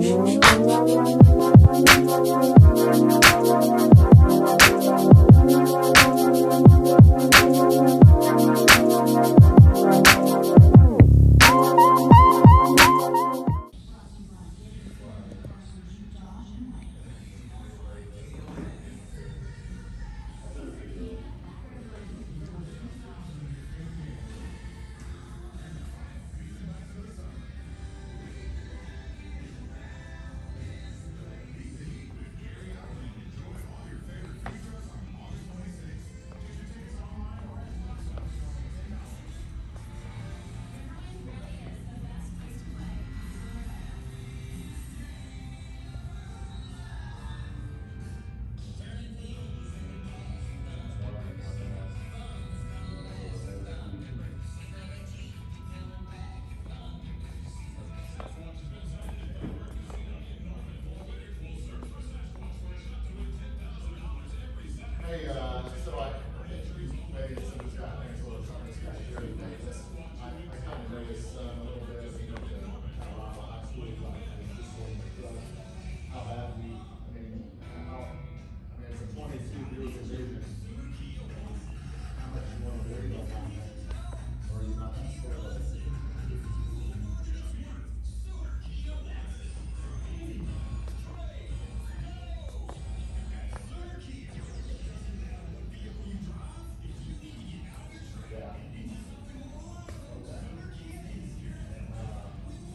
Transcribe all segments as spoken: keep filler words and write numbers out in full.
Hey, uh, so I, maybe some of this guy thinks, well, this guy Chevy Camaro. I, I kind of know his son a little bit, you know, the Colorado high school, like, just how bad we, I mean, how, I mean, it's a twenty-two year division. How much you want to worry about that? Or are you not that scared of it?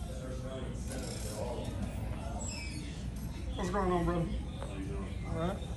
What's going on, brother? All right.